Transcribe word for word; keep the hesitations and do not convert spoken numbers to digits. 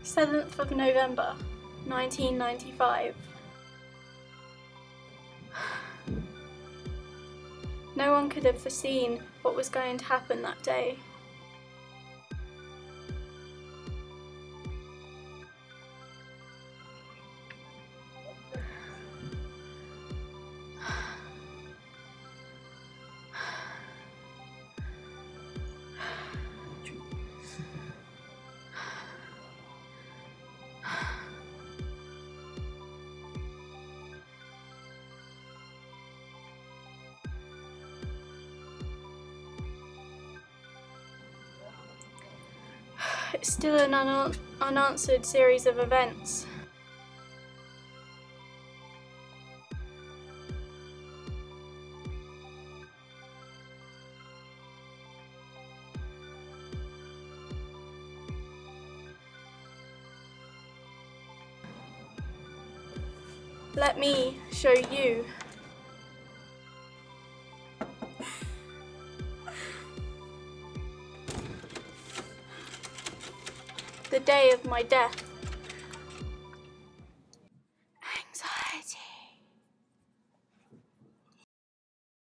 seventh of November, nineteen ninety-five. No one could have foreseen what was going to happen that day. It's still an un unanswered series of events. Let me show you. The day of my death.